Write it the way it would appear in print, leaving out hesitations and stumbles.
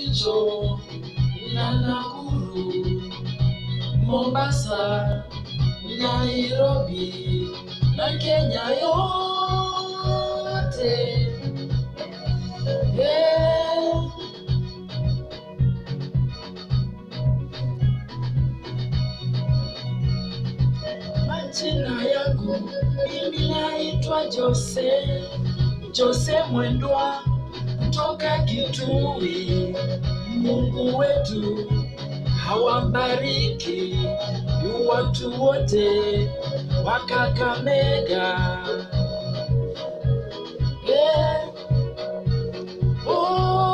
Kericho na Nakuru, Mombasa, Nairobi na Kenya yote. Yeah. Majina yangu mimi naitwa Jose Mwendwa kutoka Kitui. Mungu wetu hawabariki watu wote wa Kakamega. Yeah. Oh.